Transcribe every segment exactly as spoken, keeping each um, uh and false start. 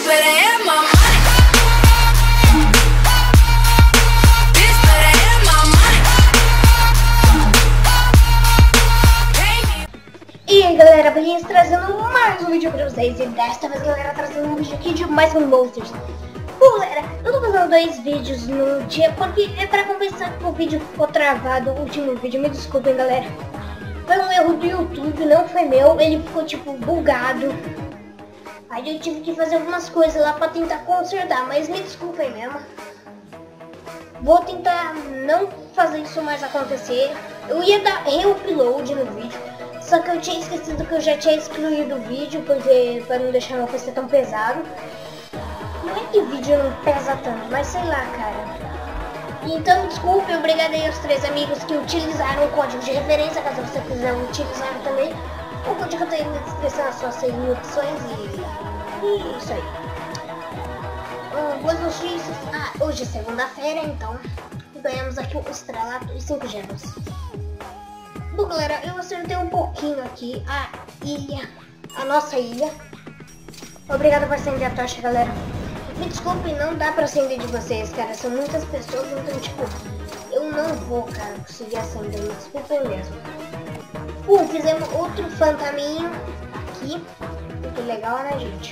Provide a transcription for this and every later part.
better have my money. Bitch better have my money. E aí galera, beleza? Trazendo mais um vídeo pra vocês. E desta vez galera, trazendo um vídeo aqui de mais um Monsters. Bom galera, eu tô fazendo dois vídeos no dia porque é pra compensar que o vídeo ficou travado. O último vídeo, me desculpem galera, foi um erro do YouTube, não foi meu. Ele ficou tipo bugado. Aí eu tive que fazer algumas coisas lá pra tentar consertar, mas me desculpem mesmo. Vou tentar não fazer isso mais acontecer. Eu ia dar re-upload no vídeo, só que eu tinha esquecido que eu já tinha excluído o vídeo, porque para não deixar meu P C tão pesado. Não é que o vídeo não pesa tanto, mas sei lá, cara. Então, desculpe, obrigado aí aos três amigos que utilizaram o código de referência, caso você quiser utilizar também. O código tá aí na descrição, é só seis mil opções e... e isso aí. Hum, boas notícias. Ah, hoje é segunda-feira, então ganhamos aqui um estrelato e cinco gemas. Bom galera, eu acertei um pouquinho aqui a ilha, a nossa ilha. Obrigado por acender a tocha, galera. Me desculpe, não dá pra acender de vocês, cara. São muitas pessoas, então tipo, eu não vou, cara, conseguir acender. Me desculpem mesmo. Uh, fizemos outro fantasminho aqui. Que legal, né, gente?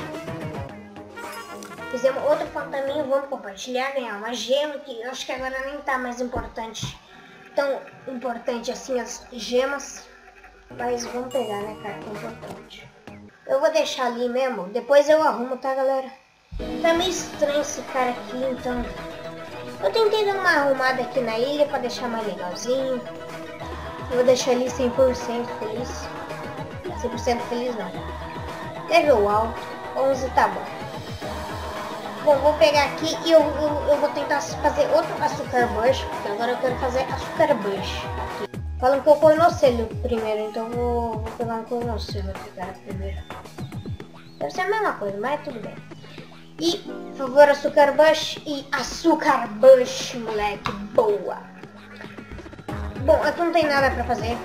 Fizemos outro fantasminho, vamos compartilhar, ganhar uma gema, que eu acho que agora nem tá mais importante. Tão importante assim as gemas. Mas vamos pegar, né, cara, que é importante. Eu vou deixar ali mesmo, depois eu arrumo, tá, galera? Tá meio estranho esse cara aqui, então... eu tentei dar uma arrumada aqui na ilha pra deixar mais legalzinho. Eu vou deixar ele cem por cento feliz. cem por cento feliz não. Level alto, onze tá bom. Bom, vou pegar aqui e eu, eu, eu vou tentar fazer outro açúcar bush, porque agora eu quero fazer açúcar bush aqui. Falam que eu conocelo primeiro, então vou, vou pegar um conocelo aqui, cara, primeiro. Deve ser a mesma coisa, mas tudo bem. E, por favor, açúcar bush e açúcar bush, moleque, boa. Bom, aqui não tem nada pra fazer.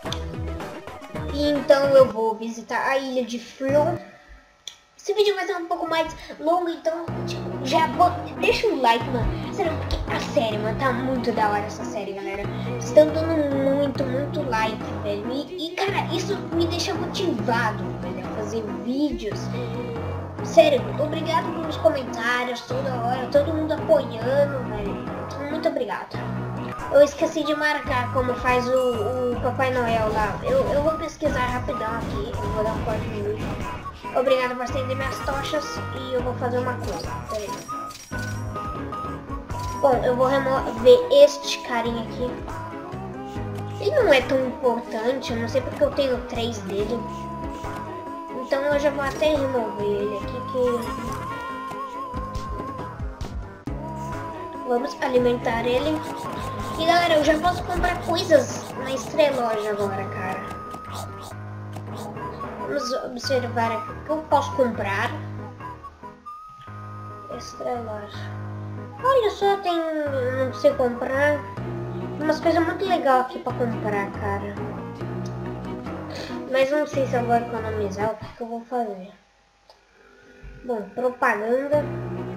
Então eu vou visitar a ilha de Frio. Esse vídeo vai ser um pouco mais longo, então tipo, já vou... deixa um like, mano. Sério, porque a série, mano, tá muito da hora essa série, galera. Estão dando muito, muito like, velho. E, e cara, isso me deixa motivado, velho, a fazer vídeos. Sério, obrigado pelos comentários toda hora, todo mundo apoiando, velho. Muito obrigado. Eu esqueci de marcar como faz o, o Papai Noel lá. Eu, eu vou pesquisar rapidão aqui, eu vou dar um corte no vídeo. Obrigado por acender minhas tochas e eu vou fazer uma coisa. Peraí. Bom, eu vou remover este carinha aqui. Ele não é tão importante, eu não sei porque eu tenho três dele. Então eu já vou até remover ele aqui que... vamos alimentar ele. E galera, eu já posso comprar coisas na Estreloja agora, cara. Vamos observar aqui o que eu posso comprar. Estreloja. Olha só, tem... não sei comprar. Umas coisas muito legais aqui pra comprar, cara. Mas não sei se eu vou economizar, o que eu vou fazer. Bom, propaganda.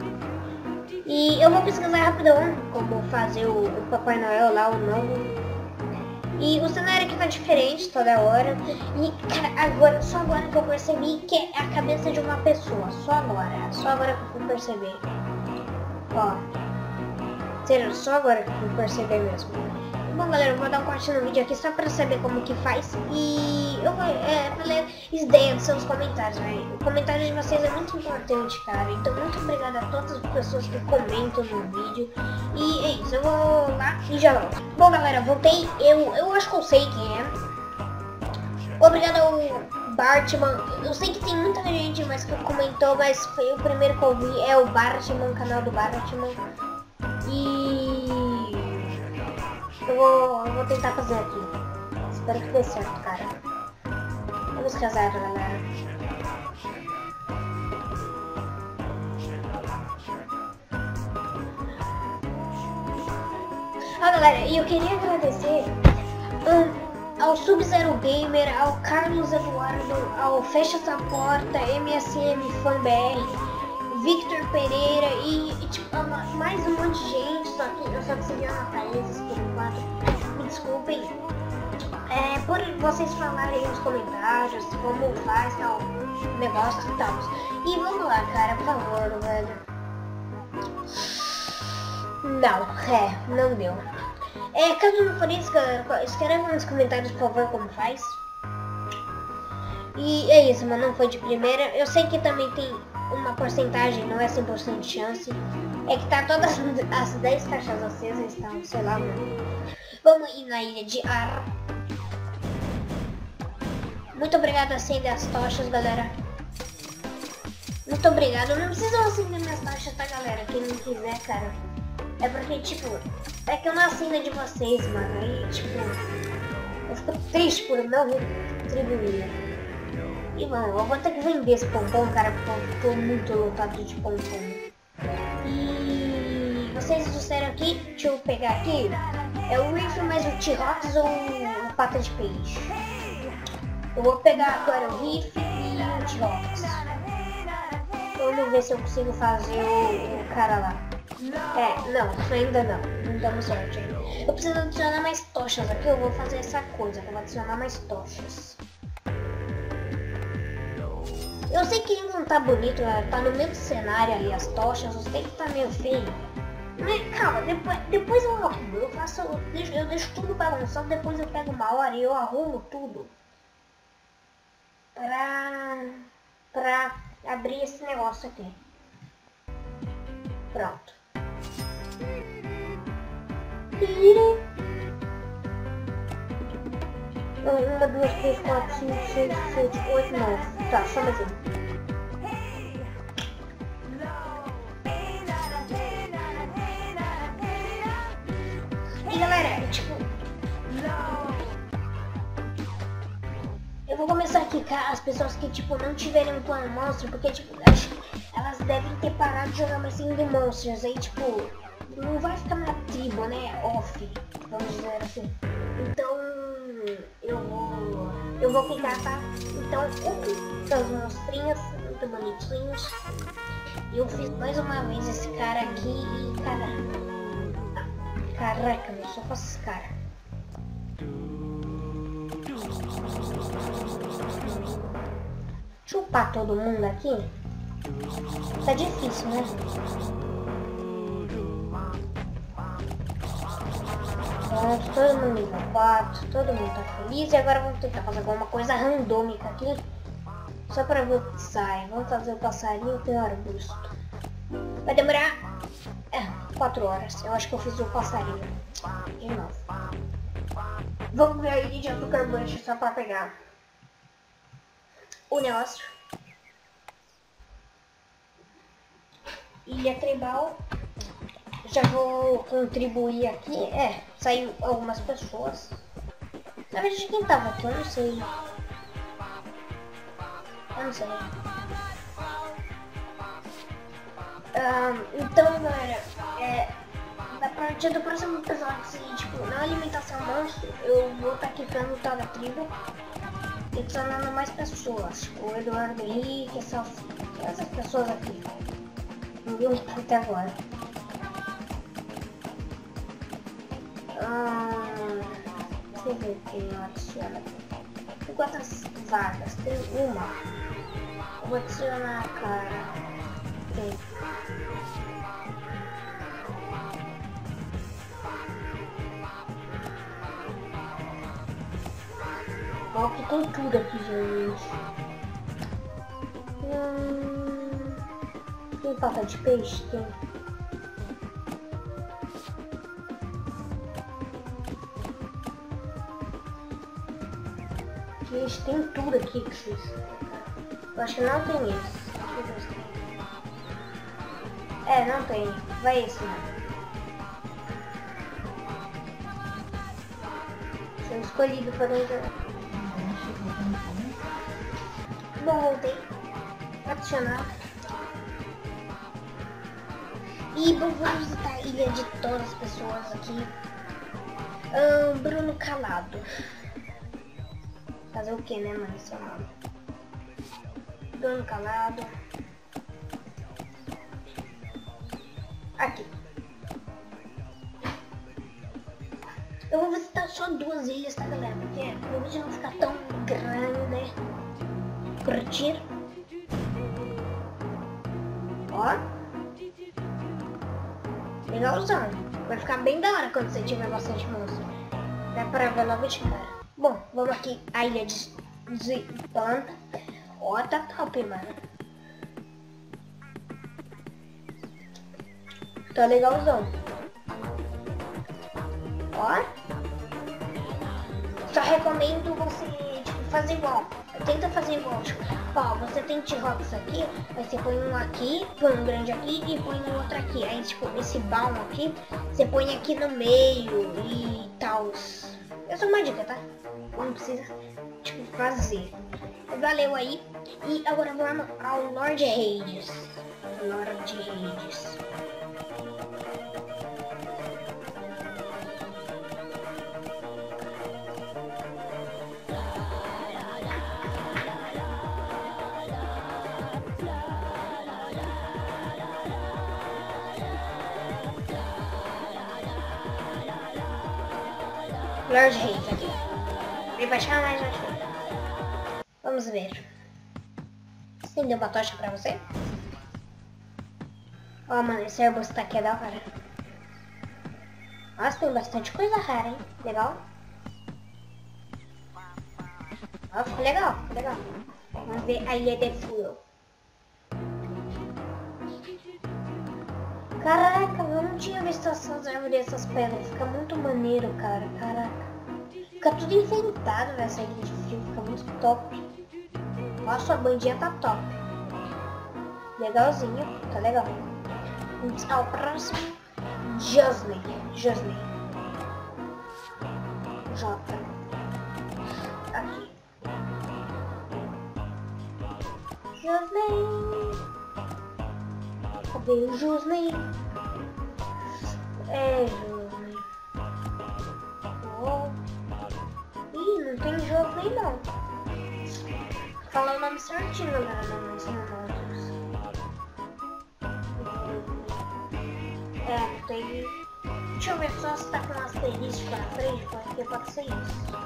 E eu vou pesquisar rapidão como fazer o, o Papai Noel lá, o novo. E o cenário aqui tá diferente toda hora. E cara, agora, só agora que eu percebi que é a cabeça de uma pessoa. Só agora, só agora que eu fui perceber. Ó. Sério, só agora que eu fui perceber mesmo. Bom galera, eu vou dar um corte no vídeo aqui só pra saber como que faz. E eu vou é, pra ler ideias dos seus comentários, velho. O comentário de vocês é muito importante, cara. Então muito obrigado a todas as pessoas que comentam no vídeo. E é isso, eu vou lá e já volto. Bom galera, voltei. Eu, eu acho que eu sei quem é. Obrigado ao Bartman. Eu sei que tem muita gente mais que comentou, mas foi o primeiro que eu vi. É o Bartman, o canal do Bartman. E... Eu vou, eu vou tentar fazer aqui. Espero que dê certo, cara. Vamos casar, galera. Ah, galera, e eu queria agradecer um, ao Sub-Zero Gamer, ao Carlos Eduardo, ao Fecha Essa Porta, M S M Fan B R Victor Pereira e, e tipo, mais um monte de gente, só que eu só consegui anotar esses por enquanto. Me desculpem. É, por vocês falarem nos comentários como faz tal negócio e tal. E vamos lá, cara, por favor, velho. Não, é, não deu. É, caso não for isso, escreva nos comentários, por favor, como faz. E é isso, mas não foi de primeira. Eu sei que também tem uma porcentagem, não é cem por cento de chance. É que tá todas as dez caixas acesas, estão, sei lá, mano. Vamos ir na ilha de Ar. Muito obrigado, acender as tochas, galera. Muito obrigado. Não precisam acender minhas tochas, tá, galera? Quem não quiser, cara. É porque, tipo, é que eu não acendo de vocês, mano. Aí, tipo, eu fico triste por não retribuir. E, mano, eu vou ter que vender esse pompom, cara, porque eu tô muito lotado de pompom. E vocês disseram aqui, deixa eu pegar aqui. É o rifle mais o T-Rox ou a pata de peixe? Eu vou pegar agora o rifle e o T-Rox. Vamos ver se eu consigo fazer o, o cara lá. É, não, ainda não. Não damos sorte ainda. Eu preciso adicionar mais tochas aqui. Eu vou fazer essa coisa. Eu vou adicionar mais tochas. Eu sei que não tá bonito. Tá no meio do cenário ali as tochas. Eu sei que tá meio feio. Mas calma, depois, depois eu arrumo. Eu faço. Eu deixo, eu deixo tudo bagunçado. Depois eu pego uma hora e eu arrumo tudo. Pra. Pra abrir esse negócio aqui. Pronto. Uma, duas, três, quatro, cinco, seis, sete, oito, nove. Tá, só mais um. E galera, tipo... eu vou começar a quicar as pessoas que, tipo, não tiverem um plano monstro, porque, tipo, acho que elas devem ter parado de jogar mais Sing Monsters. Aí, tipo, não vai ficar na tribo, né? Off, vamos dizer assim. Então, eu vou... eu vou quicar, tá? Então, um são os monstrinhos, muito bonitinhos. Eu fiz mais uma vez esse cara aqui e, cara... caraca, eu só faço esse cara. Chupar todo mundo aqui? Tá difícil, né? Pronto, todo mundo nível quatro, todo mundo tá feliz. E agora vamos tentar fazer alguma coisa randômica aqui. Só pra ver o que sai. Vamos fazer o passarinho ter um arbusto. Vai demorar é, quatro horas. Eu acho que eu fiz o passarinho de novo. Vamos ver aí de açúcar bush só pra pegar o negócio. Ilha tribal. Já vou contribuir aqui. É, saiu algumas pessoas. Na verdade, quem tava aqui, eu não sei. Eu não sei. Um, então, galera, é, a partir do próximo episódio, se, tipo, na alimentação monstro, eu vou estar quicando o tal da tribo e adicionando mais pessoas. O Eduardo Henrique, essas, essas pessoas aqui. Ninguém até agora. Hum, deixa eu ver quem eu adiciono. Tem quantas vagas? Tem uma. Eu vou adicionar a cara. Tem. Ó, que tem tudo aqui, gente. Hum, tem pata de peixe? Tem. Gente, tem tudo aqui que vocês... eu acho que não tem esse. Deixa eu ver se tem. É, não tem. Vai esse, né? Foi escolhido para entrar. Bom, voltei. Adicionar. E bom, vamos visitar a ilha de todas as pessoas aqui. Um, Bruno Calado. Fazer o que, né, mano? Seu nome. Bruno Calado. Aqui. Eu vou visitar só duas ilhas, tá, galera? Porque o vídeo não ficar tão grande, né? Curtir. Ó. Legalzão. Vai ficar bem da hora quando você tiver bastante monstro. Dá pra ver logo de cara. Bom, vamos aqui. A ilha de, de planta. Ó, tá top, mano. Tá legalzão. Ó. Só recomendo você, tipo, fazer igual. Tenta fazer igual. Tipo, ó, você tem T-Rox aqui, aí você põe um aqui, põe um grande aqui e põe um outro aqui. Aí, tipo, esse baum aqui, você põe aqui no meio e tal. Essa é uma dica, tá? Não precisa, tipo, fazer. Valeu aí. E agora vamos ao Lord Hades. Lord Hades. Lord Hades aqui. Ele vai chamar mais aqui. Vamos ver. Acendeu uma tocha pra você? Ó, oh, mano, esse arbusto tá aqui é da hora. Nossa, tem bastante coisa rara, hein? Legal. Ó, ficou legal, ficou legal. Vamos ver a ilha de Fuel. Caraca, eu não tinha visto essas árvores e essas pedras. Fica muito maneiro, cara. Caraca. Fica tudo enfeitado nessa ilha de frio. Fica muito top. Nossa, a bandinha tá top. Legalzinho. Tá legal. Vamos ao próximo. Josley. Josley. J. Aqui. Josley. Cadê o Josley? É, Josley. Oh. Ih, não tem Josley não. Fala o nome certinho, galera, não nos nomes. É, não tem. Deixa eu ver só se tá com um asterisco na frente, porque pode ser isso.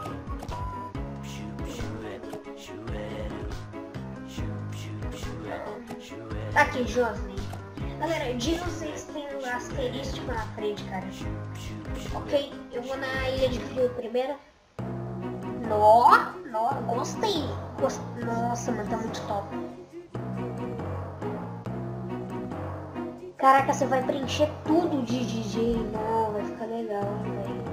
Aqui, Josley. Galera, de vocês tem um asterístico na frente, cara. Ok, eu vou na ilha de frio primeiro. Nó, nó, gostei. Gost... Nossa, mano, tá muito top. Caraca, você vai preencher tudo de D J. Não, vai ficar legal, velho.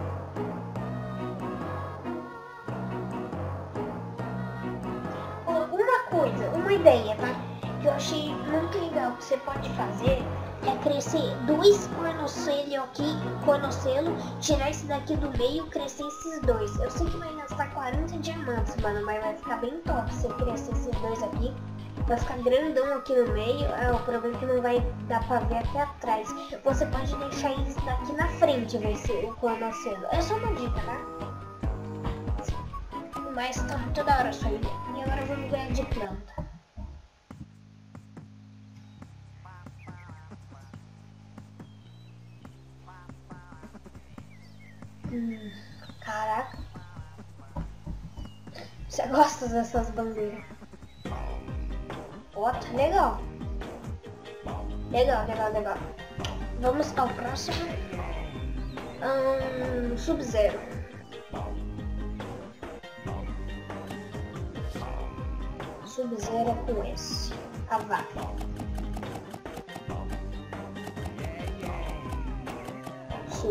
Uma coisa, uma ideia, tá? Que eu achei muito legal que você pode fazer é crescer dois cornocelo aqui, cornocelo, tirar esse daqui do meio e crescer esses dois. Eu sei que vai gastar quarenta diamantes, mano, mas vai ficar bem top se você crescer esses dois aqui. Vai ficar grandão aqui no meio, é, o problema é que não vai dar pra ver aqui atrás. Você pode deixar isso daqui na frente, vai ser o cornocelo. É só uma dica, tá? Mas tá muito da hora essa ilha. E agora vamos ganhar de planta. Hum, caraca. Você gosta dessas bandeiras? Ó, tá legal. Legal, legal, legal. Vamos ao próximo. Hum, Sub-Zero. Sub-Zero é com esse. A vaca. Sub.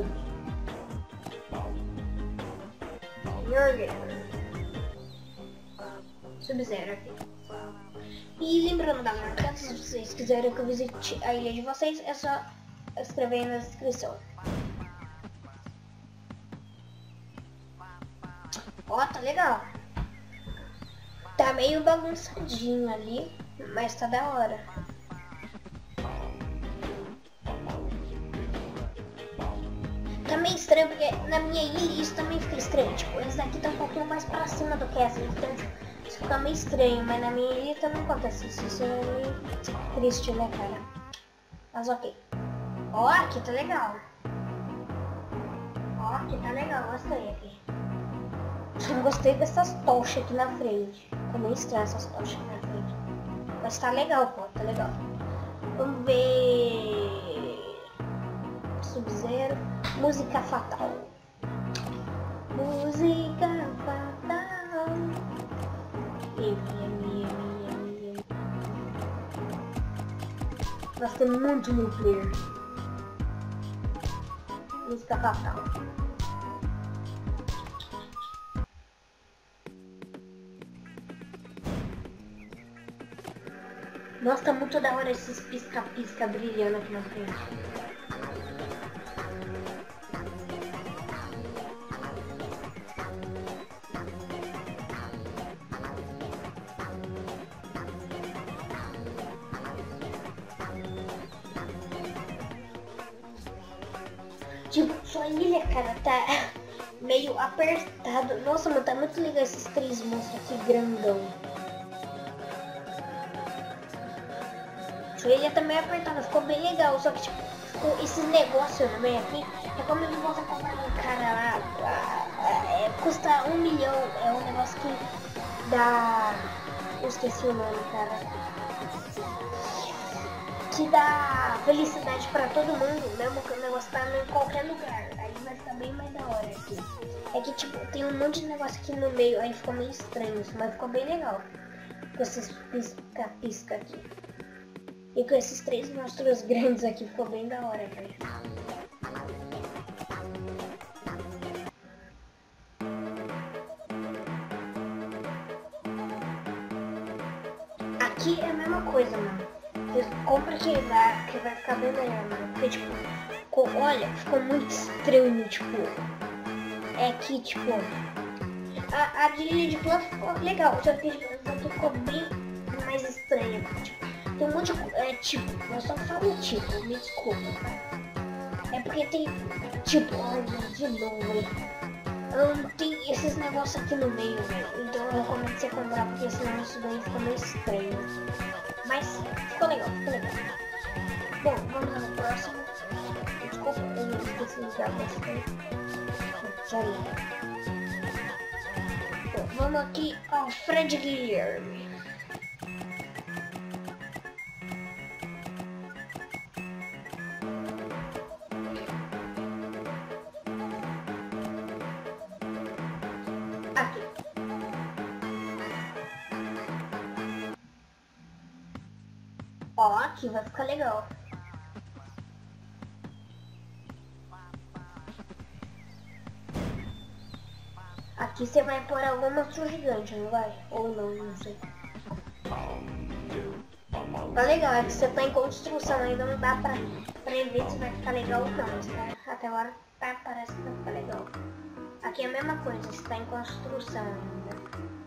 Sub-Zero aqui. E lembrando, galera, caso vocês quiserem que eu visite a ilha de vocês, é só escrever aí na descrição. Ó, tá legal. Tá meio bagunçadinho ali, mas tá da hora. Tá meio estranho porque na minha ilha isso também fica estranho. Tipo, esse daqui tá um pouquinho mais pra cima do que essa, então tipo, isso fica meio estranho, mas na minha ilha também acontece isso. Isso é meio triste, né, cara? Mas ok. Ó, aqui tá legal. Ó, aqui tá legal, gostei aqui. Só não gostei dessas tochas aqui na frente. Ficou meio estranho essas tochas aqui na frente. Mas tá legal, pô, tá legal. Vamos ver... Sub-Zero. Música Fatal. Música Fatal. M, M, M, M. Nossa, tem muito nuclear. Música Fatal. Nossa, tá muito da hora esses pisca-pisca brilhando aqui na frente. Tipo, sua ilha, cara, tá meio apertado. Nossa, mano, tá muito legal esses três monstros aqui grandão. Sua ilha tá meio apertada, ficou bem legal. Só que, tipo, ficou esses negócios também aqui. É como se você comprar um cara lá, é, custa um milhão. É um negócio que dá... Eu esqueci o nome, cara. Que dá felicidade pra todo mundo, mesmo que o negócio tá em qualquer lugar. Aí vai ficar bem mais da hora aqui. É que tipo, tem um monte de negócio aqui no meio, aí ficou meio estranho, mas ficou bem legal. Com esses pisca-pisca aqui. E com esses três monstros grandes aqui, ficou bem da hora, velho. Aqui é a mesma coisa, mano. Você compra que dá, que vai ficar bem melhor, mano. Porque, tipo, ficou, olha, ficou muito estranho, tipo. É que, tipo, a, a ilha de planta ficou legal, só que tipo, ficou bem mais estranha. Tipo, tem um monte de. É, tipo, eu só falo tipo, me desculpa, tá? É porque tem, tipo, olha, de novo, velho. Um, tem esses negócios aqui no meio, velho. Então eu recomendo você comprar, porque esse negócio daí fica meio estranho. Mas ficou legal, ficou legal. Bom, vamos no próximo. Desculpa, eu não esqueci de já gostei. Sorry. Bom, vamos aqui ao Fred Guilherme. Aqui. Ó, aqui vai ficar legal. Aqui você vai pôr algum monstro gigante, não vai? Ou não, não sei. Tá legal, é que você tá em construção ainda, não dá pra prever se vai ficar legal ou não. Mas tá, até agora tá, parece que vai ficar legal. Aqui é a mesma coisa, você tá em construção ainda.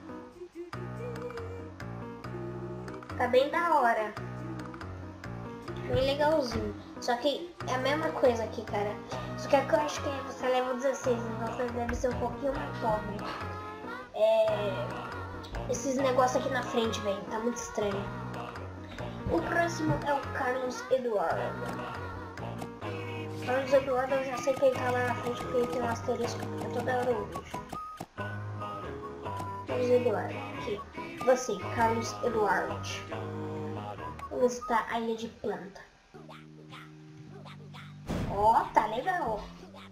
Tá bem da hora. Bem legalzinho. Só que é a mesma coisa aqui, cara. Só que aqui eu acho que você é level dezesseis, então você deve ser um pouquinho mais pobre. É... Esses negócios aqui na frente, velho, tá muito estranho. O próximo é o Carlos Eduardo. Carlos Eduardo, eu já sei que ele tá lá na frente porque ele tem um asterisco. Eu toda hora eu vejo. Carlos Eduardo, aqui. Você, Carlos Eduardo. Onde está a ilha de planta? Ó, oh, tá legal.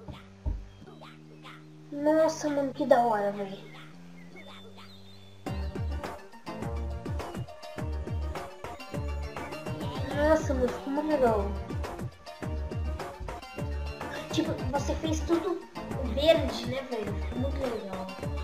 Nossa, mano, que da hora, velho. Nossa, mano, ficou muito legal. Tipo, você fez tudo verde, né, velho? Ficou muito legal.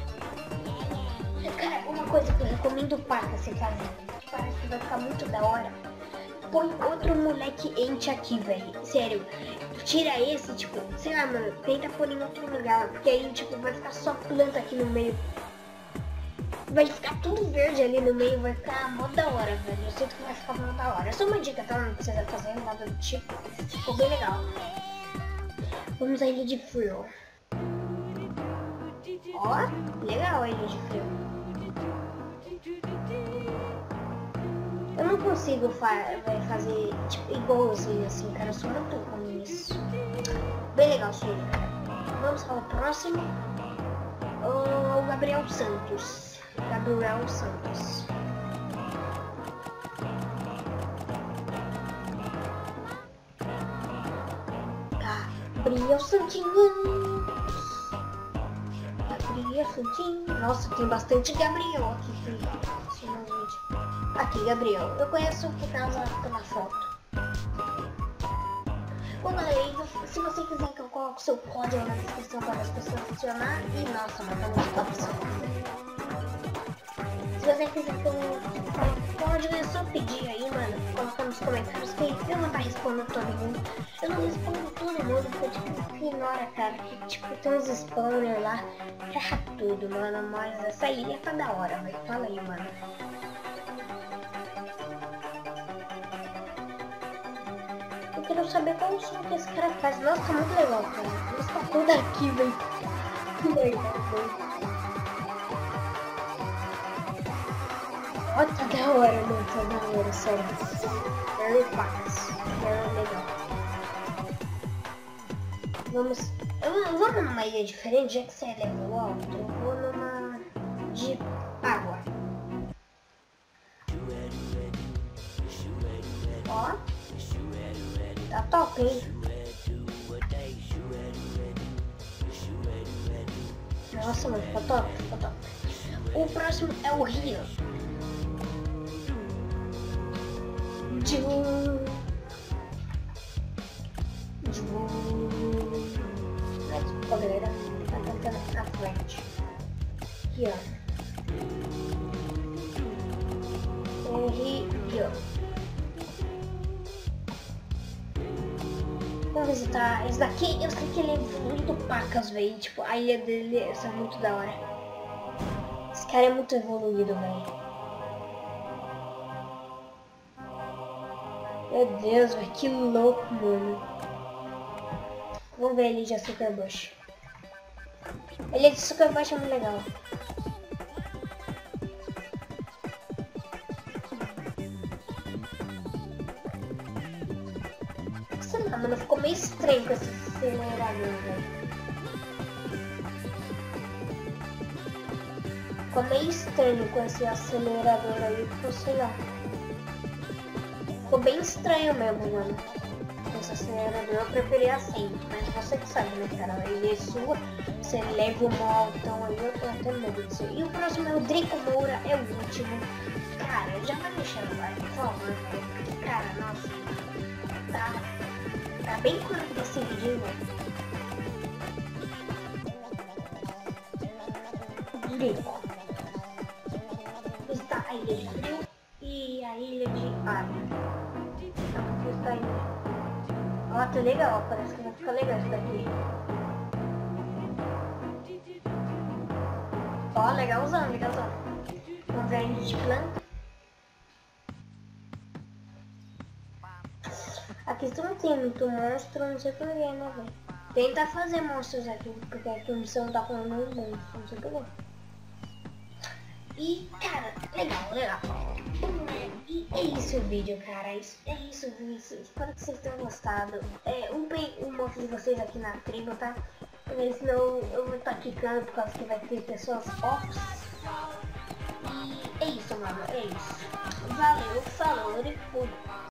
Cara, uma coisa que eu recomendo para você fazer, que parece que vai ficar muito da hora. Põe outro moleque ente aqui, velho. Sério. Tira esse, tipo, sei lá, mano. Tenta pôr em outro lugar. Porque aí, tipo, vai ficar só planta aqui no meio. Vai ficar tudo verde ali no meio. Vai ficar mó da hora, velho. Eu sinto que vai ficar mó da hora. É só uma dica, tá? Não precisa fazer nada do tipo. Ficou bem legal. Vamos à ilha de frio. Ó, legal a ilha de frio. Eu não não consigo fa fazer tipo, igualzinho assim, cara. Eu sou muito ruim nisso. Bem legal isso aí, cara. Vamos ao próximo. O Gabriel Santos. Gabriel Santos. Gabriel Santinho. Gabriel Santinho. Nossa, tem bastante Gabriel aqui. Aqui, Gabriel. Eu conheço por causa da foto. Bom, galera, se você quiser que eu coloque seu código na descrição para as pessoas funcionar. E nossa, mas tá muito top isso. Se você quiser que eu código, é só pedir aí, mano. Colocar nos comentários que eu não vou estar respondendo todo mundo. Eu não respondo todo mundo, porque tipo, ignora, cara. Que tipo, tem uns spawners lá. Erra tudo, mano. Mas essa ilha tá da hora, velho. Fala aí, mano. Eu quero saber qual o som que esse cara faz. Nossa, tá muito legal, cara. Nossa, tá tudo aqui, velho. Que legal, velho. Olha, tá da hora, mano. Tá da hora, sério. Very fast. Very legal. Vamos... Eu, vamos numa ilha diferente, já que você é level alto. Eu vou numa... de água. Ó. Tá top, hein? Nossa, mano, tá top, tá top. O próximo é o Rio. Ju... Ju... Desculpa, galera. Tá cantando na frente. Aqui, ó. O Rio. Vamos visitar esse daqui. Eu sei que ele é muito pacas, velho. Tipo, a ilha dele é muito da hora. Esse cara é muito evoluído, velho. Meu Deus, velho. Que louco, mano. Vamos ver ele de Açúcar Bush. Ele é de Açúcar Bush, é muito legal. Sei lá, mano, ficou meio estranho com esse acelerador, velho. Ficou meio estranho com esse acelerador aí, porque sei lá. Ficou bem estranho mesmo, mano. Esse acelerador eu preferia assim, mas você que sabe, né, cara? Ele é sua, você leva o maltão aí, eu tô até medo disso. E o próximo é o Drico Moura, é o último. Cara, já vai deixando o like, por favor, velho. Cara, nossa, tá, tá bem curto esse vídeo, velho. Drico. Está a ilha de frio e a ilha de água. Está aí. Ó, tá legal, parece que vai ficar legal isso daqui. Ó, legalzão, legalzão. Vamos ver a ilha de planta. Aqui não tem muito monstro, não sei porquê, né, velho? Tenta fazer monstros aqui, porque aqui a missão tá falando um monstro, não sei porquê. E, cara, legal, legal. E é isso o vídeo, cara. É isso, é isso o vídeo. Espero que vocês tenham gostado. É, um, um monte de vocês aqui na tribo, tá? Porque senão eu vou estar quicando por causa que vai ter pessoas ops. E é isso, mano. É isso. Valeu, falou e fui.